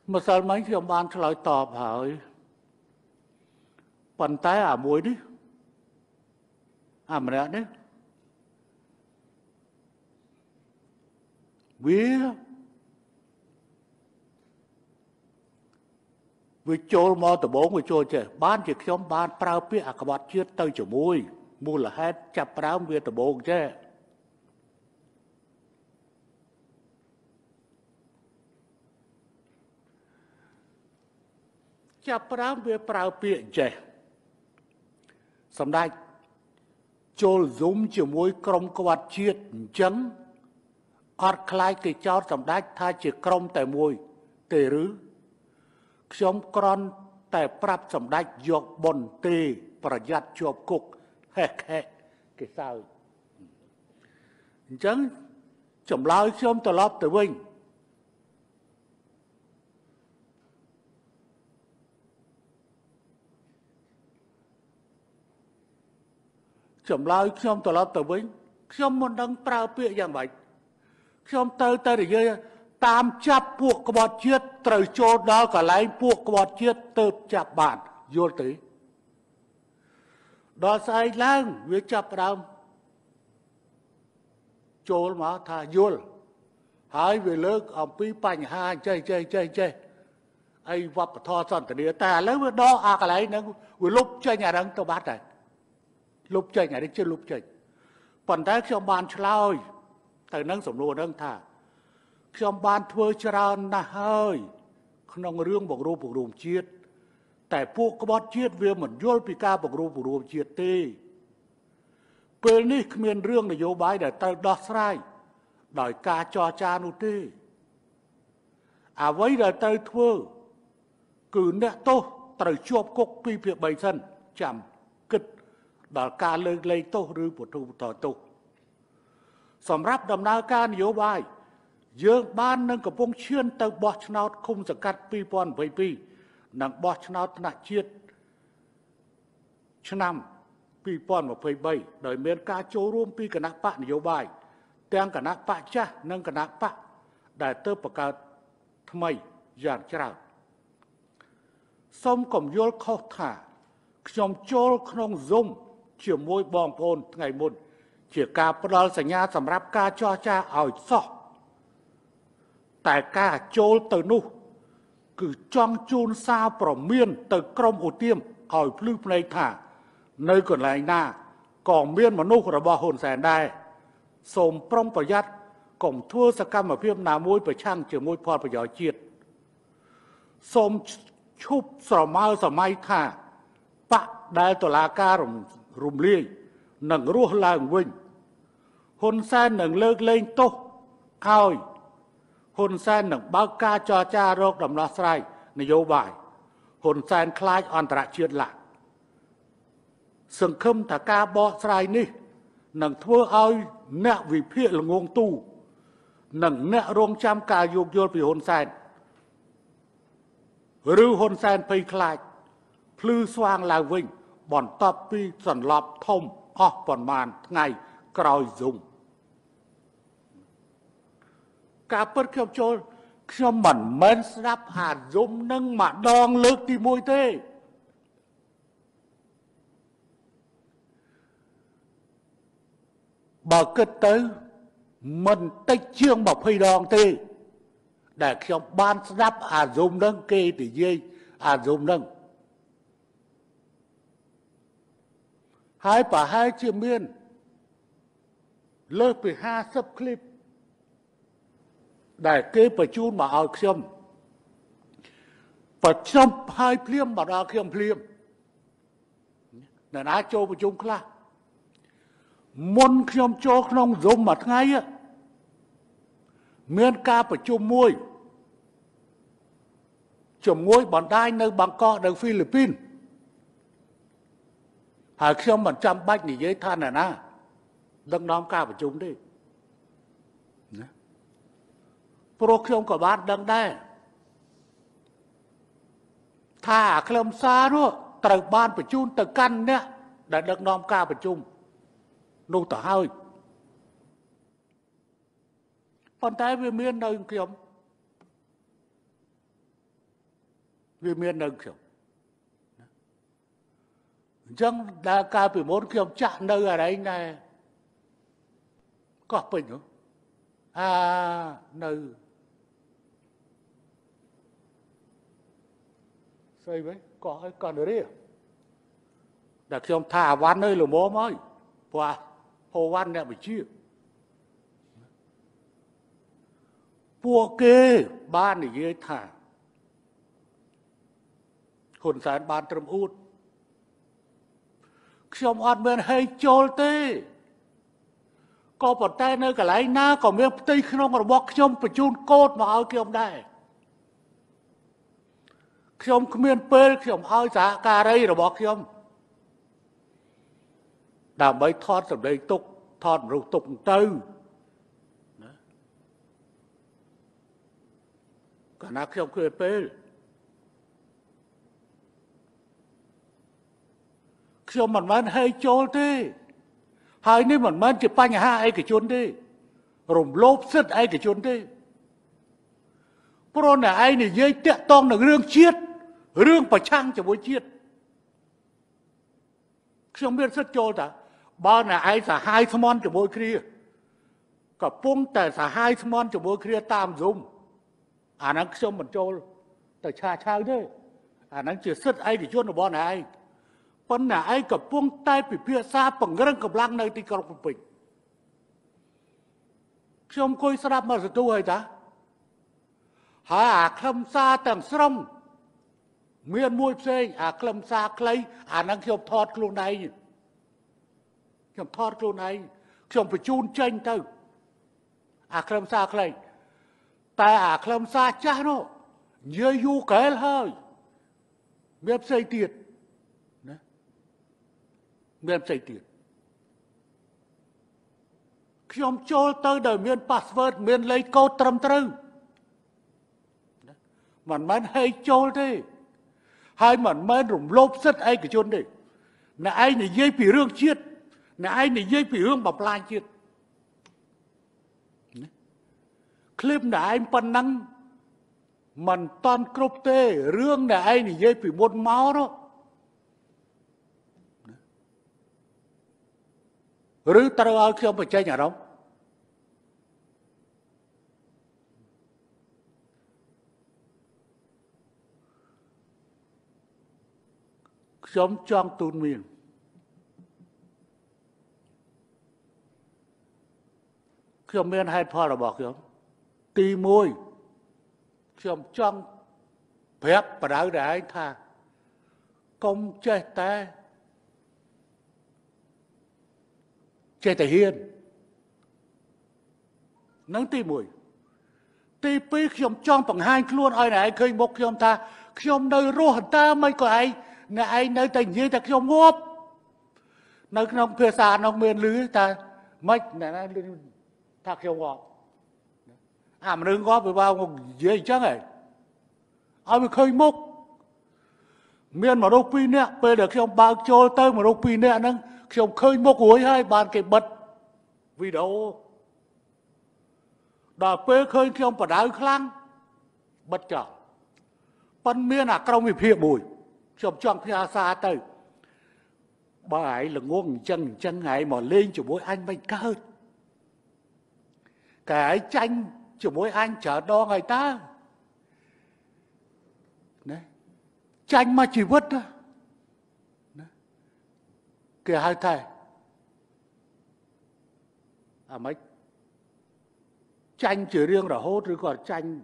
mà sao mấy khi ông ban lại tอบhỏi phần tay à muối đi à mà nè đấy vì trôi mò từ bốn người trôi chứ ban chỉ khi ông ban prao pia à các bạn chết tới chỗ mùi là hết chập prao về từ bốn chứ chập prao về prao pia chứ sầm đai trôi zoom chỗ mùi crom các bạn chết chấn ọt khai cái cháu sầm đai thay chỉ crom tại mùi tề rứខ្ញុំក្រន់តែប្រាប់សម្ដេចយកបនទេប្រយ័ត្នជាប់គុកហេហេគេសើចអញ្ចឹងចម្លើយខ្ញុំត្រឡប់ទៅវិញចម្លើយខ្ញុំត្រឡប់ទៅវិញខ្ញុំមិនដឹងប្រើពាក្យយ៉ាងម៉េចខ្ញុំទៅនិយាយតាមចាប់ពួកក្បត់ជាតិត្រូវចូលដល់កន្លែងពួកក្បត់ជាតិទៅចាប់បានយល់ទេដល់ស្អែកឡើងវាចាប់ដើមចូលមកថាយល់ហើយវាលើកអំពីបញ្ហាចេះអីវប្បធម៌សន្តានាតែឥឡូវវាដកអាកន្លែងហ្នឹងវាលុបចេញអាហ្នឹងទៅបាត់ហើយលុបចេញអានេះជិះលុបចេញប៉ុន្តែខ្ញុំបានឆ្លើយទៅនឹងសំណួរហ្នឹងថាខ្ញុំបានធ្វើច្រើនណាស់ហើយក្នុងរឿងបង្រួបបង្រួមជាតិតែពួកក្បត់ជាតិវាមិនយល់ពីការបង្រួបបង្រួមជាតិទេពេលនេះគ្មានរឿងនយោបាយដែលត្រូវដោះស្រាយដោយការចរចានោះទេអ្វីដែលត្រូវធ្វើគឺអ្នកទោសត្រូវជាប់គុក2 ភាគ 3សិនចាំគិតដល់ការលើកលែងទោសឬបន្ទោសបន្តទោសសម្រាប់ដំណើរការនយោបាយយើងបាននឹងកំពុងឈានទៅបោះឆ្នោតឃុំសង្កាត់2022និងបោះឆ្នោតថ្នាក់ជាតិឆ្នាំ2023ដោយមានការចូលរួមពីគណៈបកនយោបាយទាំងគណៈបកចាស់និងគណៈបកដែលទើបបង្កើតថ្មីយ៉ាងច្រើនសូមកុំយល់ខុសថាខ្ញុំចូលក្នុង Zoom ជាមួយបងប្អូនថ្ងៃមុនជាការផ្ដល់សញ្ញាសម្រាប់ការចរចាឲ្យសោះតែការចូលទៅនោះគឺចង់ជូនសារព្រមានទៅក្រុមឧទាមឲ្យភ្លឺភ្នែកថានៅកន្លែងណាក៏មានមនុស្សរបស់ហ៊ុនសែនដែរសូមប្រុងប្រយ័ត្នកុំធ្វើសកម្មភាពណាមួយប្រឆាំងជាមួយផលប្រយោជន៍ជាតិសូមឈប់ស្រមើសម័យថាបកដែលតុលាការរំលាយនឹងរស់ឡើងវិញហ៊ុនសែននឹងលើកលែងទោសឲ្យហ៊ុនសែននឹងបើកការចរចារកដំណោះស្រាយនយោបាយហ៊ុនសែនខ្លាចអន្តរជាតិឡាក់សង្ឃឹមថាការបកស្រាយនេះនឹងធ្វើឲ្យអ្នកវិភាគល្ងងទូនិងអ្នករងចាំការយោគយល់ពីហ៊ុនសែនឬហ៊ុនសែនភ័យខ្លាចភ្លឺស្វាងឡើងវិញបន្ទាប់ពីសន្លប់ធំអស់ប៉ុន្មានថ្ងៃក្រោយZoomការពិតខ្ញុំមិនមែនស្ដាប់ហាZoomនឹងម្ដងលើកទី1ទេបើគិតទៅមិនតិចជាង20 ដងទេដែលខ្ញុំបានស្ដាប់អាZoomនឹងគេនិយាយអាZoomនឹងហើយប្រហែលជាមានលើសពី50 clipដែលគេបញ្ជូនមកឲ្យខ្ញុំហើយភ្លាមមកដល់ខ្ញុំភ្លាមអ្នកណាចូលប្រជុំខ្លះមុនខ្ញុំចូលក្នុងZoomមួយថ្ងៃមានការប្រជុំមួយជាមួយបណ្ដាញនៅបាងកកនៅហ្វីលីពីនហើយខ្ញុំមិនចាំបាច់និយាយថាអ្នកណាដឹកនាំការប្រជុំទេណាព្រោះខ្ញុំក៏បានដឹងដែរថាខ្លឹមសារនោះត្រូវបានបញ្ជូនទៅកាន់អ្នកដែលដឹកនាំការប្រជុំនោះទៅហើយប៉ុន្តែវាមាននៅខ្ញុំវាមាននៅខ្ញុំអញ្ចឹងដែលកាលពីមុនខ្ញុំចាក់នៅអីណែកោះពេញនៅស្អីវិញកោះឲ្យកណ្ដរៀដែលខ្ញុំថាអាវ៉ាន់នៅល្មមហើយព្រោះហូវ៉ាន់អ្នកវិជាពួកគេបាននិយាយថាហ៊ុនសែនបានត្រឹមអួតខ្ញុំអត់មានហេតុចូលទេក៏ប៉ុន្តែនៅកន្លែងណាក៏មានផ្ទៃក្នុងរបស់ខ្ញុំបញ្ជូនកូដមកឲ្យខ្ញុំដែរខ្ញុំគ្មានពេលខ្ញុំឲ្យសហការីរបស់ខ្ញុំដើម្បីថតសម្លេងទុកថតមនុស្សទុកទៅណាកាលណាខ្ញុំគ្មានពេលខ្ញុំមិនបានហេតុចូលទេហើយនេះមិនមែនជាបញ្ហាឯកជនទេរំលោភសិទ្ធិឯកជនទេព្រោះអ្នកឯងនិយាយតាក់ទងនឹងរឿងជាតិរឿងប្រឆាំងជាមួយជាតិខ្ញុំមានសិទ្ធិចូលតាបើអ្នកឯងសាហាយស្មន់ជាមួយគ្នាកំពុងតែសាហាយស្មន់ជាមួយគ្នាតាមZoomអាហ្នឹងខ្ញុំមិនចូលទៅឆាឆាវទេអាហ្នឹងជាសិទ្ធិឯកជនរបស់អ្នកឯងប៉ុន្តែឯងកំពុងតែពិភាក្សាពង្រឹងកម្លាំងនៅទីក្រុងភ្នំពេញខ្ញុំអង្គុយស្ដាប់មកសន្ទុះហើយតាហើយអាខ្លឹមសារទាំងស្រុងមានមួយផ្សេងអាខ្លឹមសារខ្លីអាហ្នឹងខ្ញុំថតខ្លួនឯងខ្ញុំថតខ្លួនឯងខ្ញុំបញ្ជូនចេញទៅអាខ្លឹមសារខ្លីតែអាខ្លឹមសារចាស់នោះនិយាយយូរកែលហើយមានផ្សេងទៀតណាមានផ្សេងទៀតខ្ញុំចូលទៅដោយមាន password មានលេខកូដត្រឹមត្រូវមិនមែនហេតុចូលទេហើយមិនមែនរំលោភសិទ្ធិឯកជនទេអ្នកឯងនិយាយពីរឿងជាតិអ្នកឯងនិយាយពីរឿងបំផ្លាញជាតិคลิปអ្នកឯងប៉ុណ្ណឹងមិនតន់គ្រប់ទេរឿងអ្នកឯងនិយាយពីមុនមកនោះឬត្រូវឲ្យខ្ញុំបញ្ចេញអារម្មណ៍ខ្ញុំចង់ទូនមានខ្ញុំមានហេតុផលរបស់ខ្ញុំទី1ខ្ញុំចង់ប្រាប់បដៅដល់ឯងថាកុំចេះតែហ៊ាននឹងទី1ទី2ខ្ញុំចង់បង្ហាញខ្លួនឲ្យអ្នកឯងឃើញមុខខ្ញុំថាខ្ញុំនៅរស់តើមិនក៏ឯងអ្នកឯងនៅតែនិយាយតែខ្ញុំងាប់នៅក្នុងភាសានោះមានឮថាម៉េចអ្នកណាថាខ្ញុំងាប់អាមនុស្សងាប់វាមកនិយាយអញ្ចឹងហ៎ឲ្យវាឃើញមុខមានមនុស្ស2នាក់ពេលដែលខ្ញុំបើកចូលទៅមនុស្ស2នាក់ហ្នឹងខ្ញុំឃើញមុខរួចហើយបានគេបិទវីដេអូដល់ពេលឃើញខ្ញុំបដៅខ្លាំងបិទចោលប៉ុន្តែមានអាក្រុមវិភាគមួយខ្ញុំចង់ផ្ញើសារទៅបើឯងល្ងងអញ្ចឹងឯងមកលេងជាមួយអញមិនកើតកែឯងចាញ់ជាមួយអញច្រើនដងហើយតើណាចាញ់មកជីវិតណាគេហៅថាអាម៉េចចាញ់ជារឿងរហូតឬក៏ចាញ់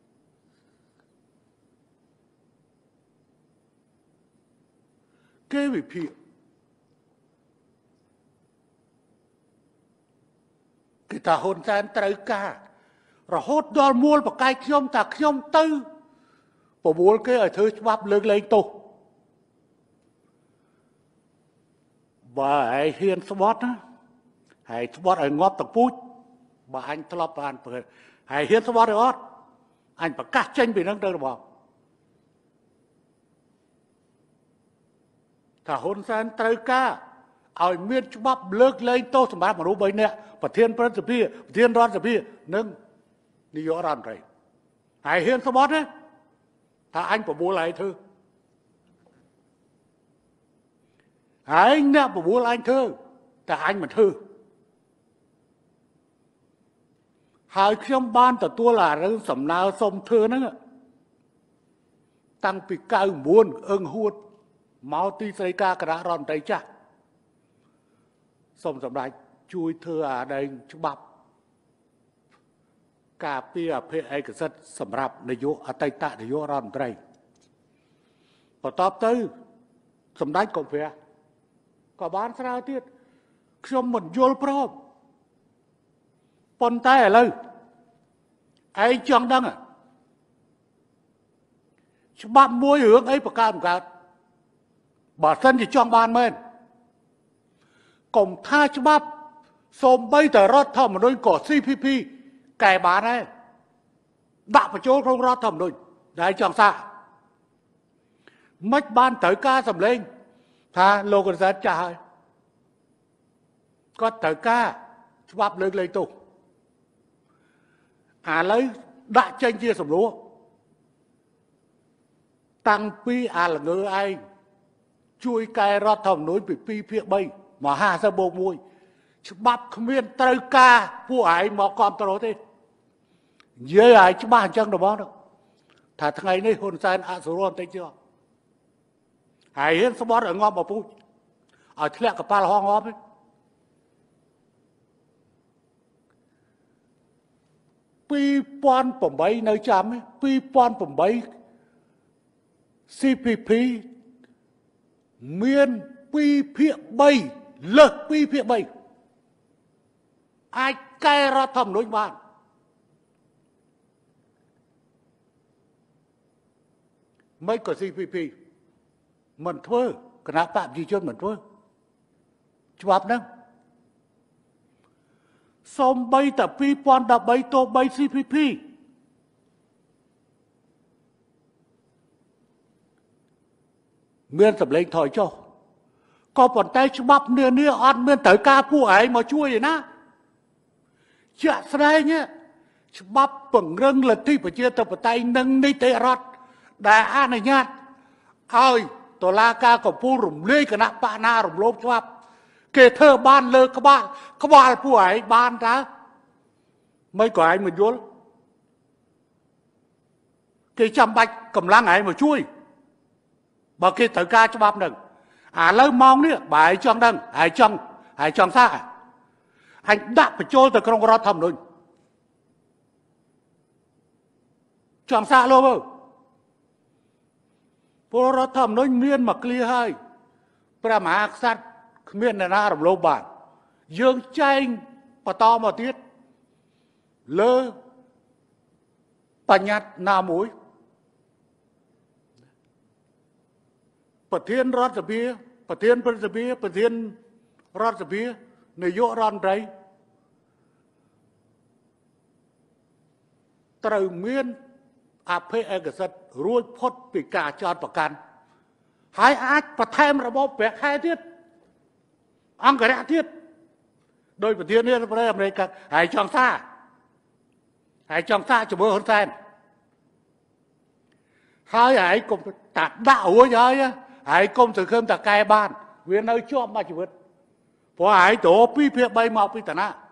គេវិភាគគេថាហ៊ុនសែនត្រូវការរហូតដល់មូលបកាយខ្ញុំថាខ្ញុំទៅប្រមូលគេឲ្យធ្វើច្បាប់លើកលែងទោសបើឯងហ៊ានស្បត់ណាហើយស្បត់ឲ្យងាប់តពូជបើអញធ្លាប់បានព្រឹកហើយហ៊ានស្បត់ឬអត់អញប្រកាសចេញពីនឹងទៅរបស់ថាហ៊ុនសែនត្រូវការឲ្យមានច្បាប់លើកលែងទោសសម្រាប់មនុស្ស3នាក់ប្រធានព្រឹទ្ធសភាប្រធានរដ្ឋសភានិងនាយករដ្ឋមន្ត្រីហើយហ៊ានស្បត់ទេថាអញបបួលឯងធ្វើឯងអ្នកបបួលអញធ្វើតែអញមិនធ្វើហើយខ្ញុំបានទទួលអារឿងសំណើសុំធ្វើហ្នឹងតាំងពី99អឹងហួតមកទីស្តីការគណៈរដ្ឋមន្ត្រីចាស់សូមសម្ដេចជួយធ្វើអាដែងច្បាប់ការពារអភិឯកសិទ្ធិសម្រាប់នាយកអតីតនាយករដ្ឋមន្ត្រីបន្ទាប់ទៅសម្ដេចកុម្ភៈក៏បានស្រាវទៀតខ្ញុំមិនយល់ព្រមប៉ុន្តែឥឡូវឯងចង់ដឹងច្បាប់មួយរឿងអីប្រកើតបើសិនជាចង់បានមែនកុំថាច្បាប់សូម្បីតែរដ្ឋធម្មនុញ្ញក៏ CPP កែបានដែរដាក់បញ្ចូលក្នុងរដ្ឋធម្មនុញ្ញដែលចង់សាកមិនបានត្រូវការសម្លេងថាលោករដ្ឋាភិបាលចាស់ហើយគាត់ត្រូវការច្បាប់លើកលែងទោសឥឡូវដាក់ចេញជាសំណួរតាំងពីអាល្ងើឯងជួយកែរដ្ឋធម្មនុញ្ញពី2ភាគ3មក50+1ច្បាប់គ្មានត្រូវការពួកឯងមកគ្រប់គ្រងទេនិយាយឲ្យច្បាស់អញ្ចឹងទៅបងថាថ្ងៃនេះហ៊ុនសែនអសុរបន្តិចទៀតហើយហ៊ានស្បត់ឲ្យងាប់មកពូជឲ្យធ្លាក់កប៉ាល់ហងងាប់ទេ2008នៅចាំ2008 CPP មាន2ភាគ3លើស2ភាគ3អាចកែរដ្ឋធម្មនុញ្ញបានមិនក៏ CPP មិនធ្វើគណៈបកប្រជាជនមិនធ្វើច្បាប់ហ្នឹងសូម្បីតែ2013ទោះបី CPP មានសម្លេងថយចុះក៏ប៉ុន្តែច្បាប់នានាអត់មានត្រូវការពួកឯងមកជួយទេណាជាក់ស្ដែងច្បាប់ពង្រឹងលទ្ធិប្រជាធិបតេយ្យនិងនីតិរដ្ឋដែលអនុញ្ញាតឲ្យតុលាការកំពូលរំលាយគណៈបកណារំលោភច្បាប់គេធ្វើបានលើក្បាលពួកឯងបានតើមិនក៏ឯងមិនយល់គេចាំបាច់កម្លាំងឯងមកជួយបើគេត្រូវការច្បាប់នឹងឥឡូវម៉ោងនេះបើឯងចង់ដឹងឯងចង់សាកអញដាក់បញ្ចូលទៅក្នុងរដ្ឋធម្មនុញ្ញចង់សាកលោកពលរដ្ឋធម្មនុញ្ញមានមកឃ្លាហើយព្រះមហាក្សត្រគ្មានអ្នកណារំលោភបានយើងចែងបន្តមកទៀតលើបញ្ញត្តិណាមួយប្រធានរដ្ឋសភាប្រធានព្រឹទ្ធសភាប្រធានរដ្ឋសភានាយករដ្ឋមន្ត្រីត្រូវមានអភិឯកសិទ្ធិរួចផុតពីការចោទប្រកាន់ហើយអាចបន្ថែមរបបប្រាក់ខែទៀតអង្គរៈទៀតដោយប្រធានរដ្ឋាភិបាលអាមេរិកហើយចង់សាជាមួយហ៊ុនសែនហើយឯងកុំតាដាក់រួចហើយកុំសង្ឃឹមតែកែបានវានៅជាប់មកជីវិតព្រោះឯងទៅ2ភាគ3មកពីតាណា